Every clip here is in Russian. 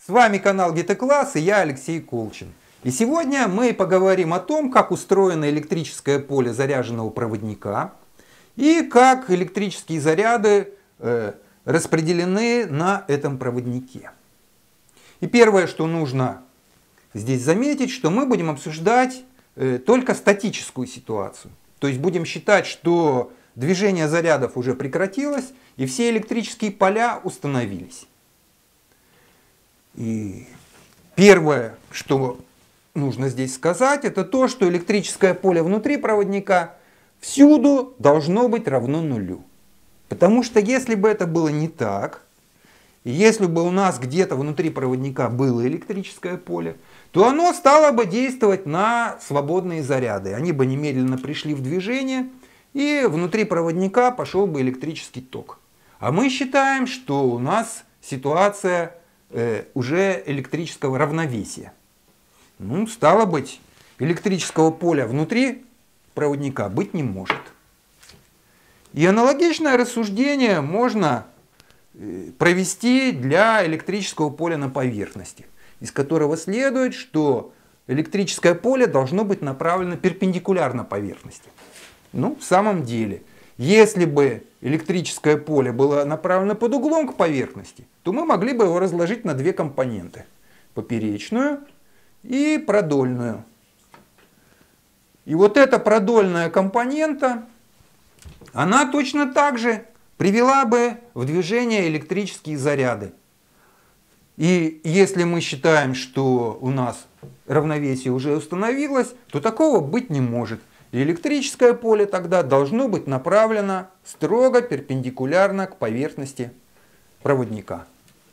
С вами канал GTClass и я Алексей Колчин. И сегодня мы поговорим о том, как устроено электрическое поле заряженного проводника и как электрические заряды распределены на этом проводнике. И первое, что нужно здесь заметить, что мы будем обсуждать только статическую ситуацию. То есть будем считать, что движение зарядов уже прекратилось и все электрические поля установились. И первое, что нужно здесь сказать, это то, что электрическое поле внутри проводника всюду должно быть равно нулю. Потому что если бы это было не так, и если бы у нас где-то внутри проводника было электрическое поле, то оно стало бы действовать на свободные заряды. Они бы немедленно пришли в движение, и внутри проводника пошел бы электрический ток. А мы считаем, что у нас ситуация уже электрического равновесия. Ну, стало быть, электрического поля внутри проводника быть не может. И аналогичное рассуждение можно провести для электрического поля на поверхности, из которого следует, что электрическое поле должно быть направлено перпендикулярно поверхности. Ну, в самом деле, если бы электрическое поле было направлено под углом к поверхности, то мы могли бы его разложить на две компоненты. Поперечную и продольную. И вот эта продольная компонента, она точно так же привела бы в движение электрические заряды. И если мы считаем, что у нас равновесие уже установилось, то такого быть не может. И электрическое поле тогда должно быть направлено строго перпендикулярно к поверхности проводника.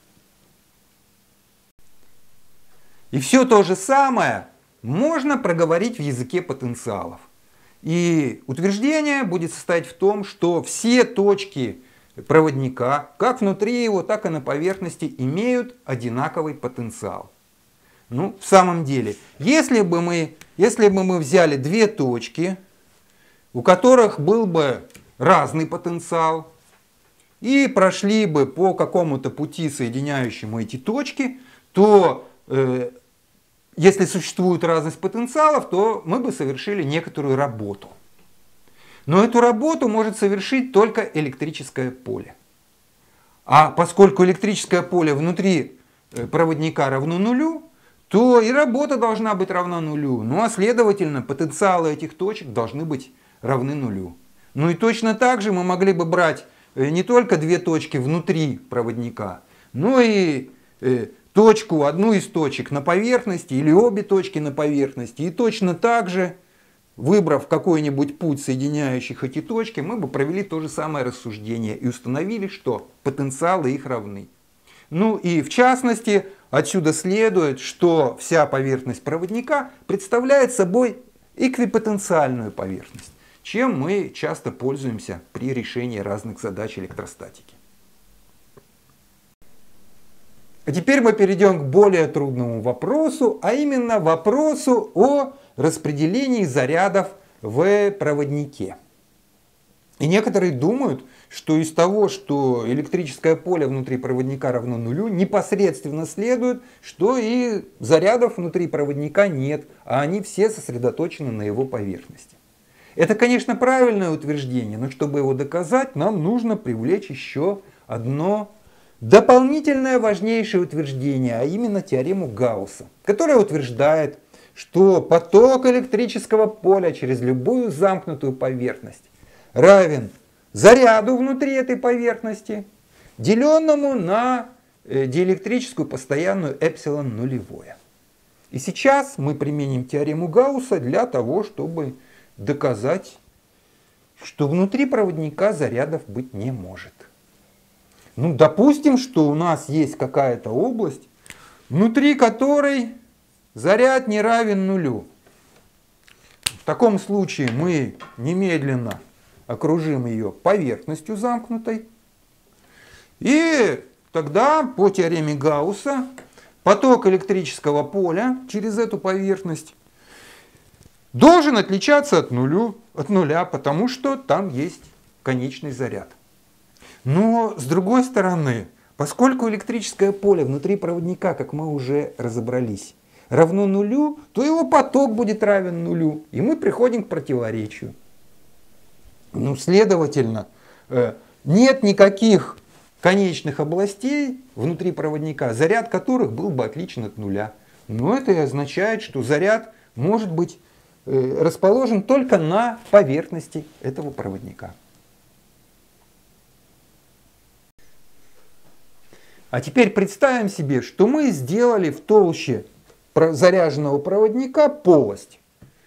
И все то же самое можно проговорить в языке потенциалов. И утверждение будет состоять в том, что все точки проводника, как внутри его, так и на поверхности, имеют одинаковый потенциал. Ну, в самом деле, если бы мы взяли две точки, у которых был бы разный потенциал, и прошли бы по какому-то пути, соединяющему эти точки, то если существует разность потенциалов, то мы бы совершили некоторую работу. Но эту работу может совершить только электрическое поле. А поскольку электрическое поле внутри проводника равно нулю, то и работа должна быть равна нулю. Ну а следовательно, потенциалы этих точек должны быть равны нулю. Ну и точно так же мы могли бы брать не только две точки внутри проводника, но и точку, одну из точек на поверхности или обе точки на поверхности. И точно так же, выбрав какой-нибудь путь, соединяющих эти точки, мы бы провели то же самое рассуждение и установили, что потенциалы их равны. Ну и в частности, отсюда следует, что вся поверхность проводника представляет собой эквипотенциальную поверхность, чем мы часто пользуемся при решении разных задач электростатики. А теперь мы перейдем к более трудному вопросу, а именно вопросу о распределении зарядов в проводнике. И некоторые думают, что из того, что электрическое поле внутри проводника равно нулю, непосредственно следует, что и зарядов внутри проводника нет, а они все сосредоточены на его поверхности. Это, конечно, правильное утверждение, но чтобы его доказать, нам нужно привлечь еще одно дополнительное важнейшее утверждение, а именно теорему Гаусса, которая утверждает, что поток электрического поля через любую замкнутую поверхность равен заряду внутри этой поверхности, деленному на диэлектрическую постоянную эпсилон нулевое. И сейчас мы применим теорему Гаусса для того, чтобы доказать, что внутри проводника зарядов быть не может. Ну, допустим, что у нас есть какая-то область, внутри которой заряд не равен нулю. В таком случае мы немедленно окружим ее поверхностью замкнутой. И тогда по теореме Гаусса поток электрического поля через эту поверхность должен отличаться от нуля, потому что там есть конечный заряд. Но с другой стороны, Поскольку электрическое поле внутри проводника, как мы уже разобрались, равно нулю, то его поток будет равен нулю, и мы приходим к противоречию. Ну, следовательно, нет никаких конечных областей внутри проводника, заряд которых был бы отличен от нуля. Но это и означает, что заряд может быть расположен только на поверхности этого проводника. А теперь представим себе, что мы сделали в толще заряженного проводника полость.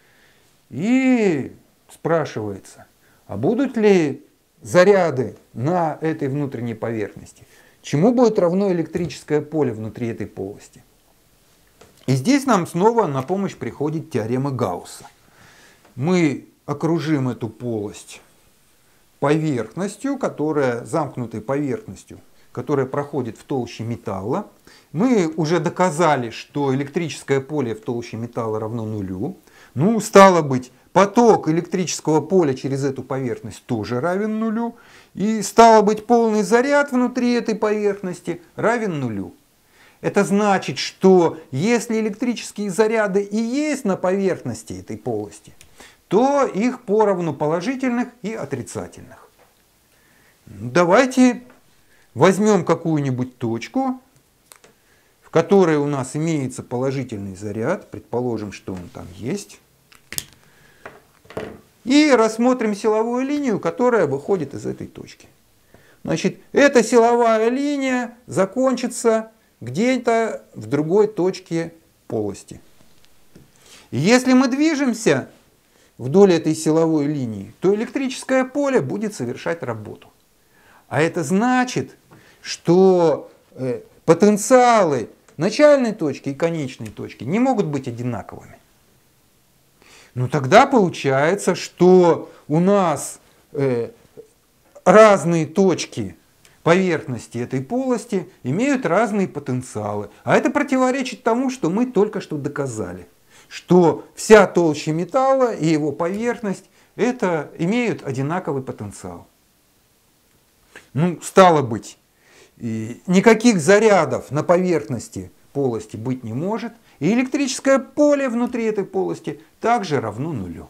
И спрашивается, а будут ли заряды на этой внутренней поверхности? Чему будет равно электрическое поле внутри этой полости? И здесь нам снова на помощь приходит теорема Гаусса. Мы окружим эту полость поверхностью, замкнутой поверхностью, которая проходит в толще металла. Мы уже доказали, что электрическое поле в толще металла равно нулю. Ну, стало быть, поток электрического поля через эту поверхность тоже равен нулю. И стало быть, полный заряд внутри этой поверхности равен нулю. Это значит, что если электрические заряды и есть на поверхности этой полости, то их поровну положительных и отрицательных. Давайте возьмем какую-нибудь точку, в которой у нас имеется положительный заряд, предположим, что он там есть, и рассмотрим силовую линию, которая выходит из этой точки. Значит, эта силовая линия закончится где-то в другой точке полости. И если мы движемся вдоль этой силовой линии, то электрическое поле будет совершать работу. А это значит, что потенциалы начальной точки и конечной точки не могут быть одинаковыми. Ну тогда получается, что у нас разные точки поверхности этой полости имеют разные потенциалы. А это противоречит тому, что мы только что доказали. Что вся толща металла и его поверхность имеют одинаковый потенциал. Ну, стало быть, никаких зарядов на поверхности полости быть не может, и электрическое поле внутри этой полости также равно нулю.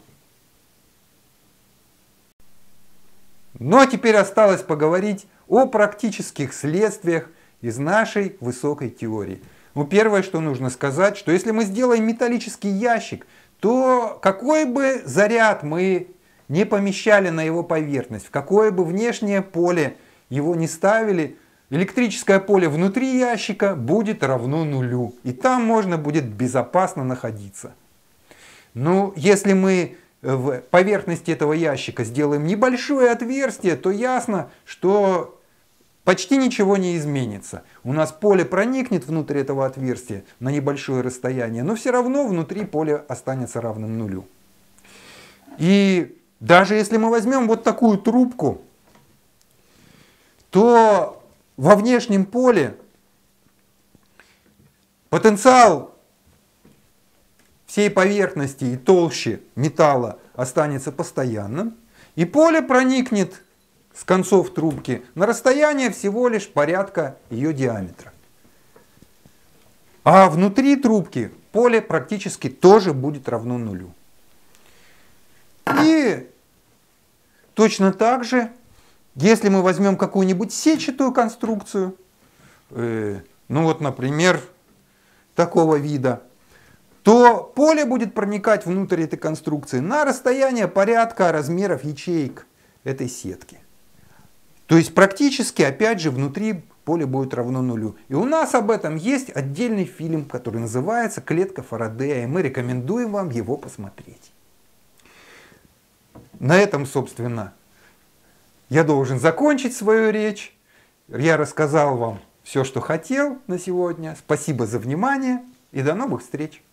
Ну а теперь осталось поговорить о практических следствиях из нашей высокой теории. Ну, первое, что нужно сказать, что если мы сделаем металлический ящик, то какой бы заряд мы не помещали на его поверхность, в какое бы внешнее поле его не ставили, электрическое поле внутри ящика будет равно нулю. И там можно будет безопасно находиться. Но если мы в поверхности этого ящика сделаем небольшое отверстие, то ясно, что почти ничего не изменится. У нас поле проникнет внутрь этого отверстия на небольшое расстояние, но все равно внутри поле останется равным нулю. И даже если мы возьмем вот такую трубку, то во внешнем поле потенциал всей поверхности и толщи металла останется постоянным, и поле проникнет с концов трубки на расстояние всего лишь порядка ее диаметра. А внутри трубки поле практически тоже будет равно нулю. И точно так же, если мы возьмем какую-нибудь сетчатую конструкцию, ну вот, например, такого вида, то поле будет проникать внутрь этой конструкции на расстояние порядка размеров ячеек этой сетки. То есть практически, опять же, внутри поле будет равно нулю. И у нас об этом есть отдельный фильм, который называется «Клетка Фарадея», и мы рекомендуем вам его посмотреть. На этом, собственно, я должен закончить свою речь. Я рассказал вам все, что хотел на сегодня. Спасибо за внимание и до новых встреч.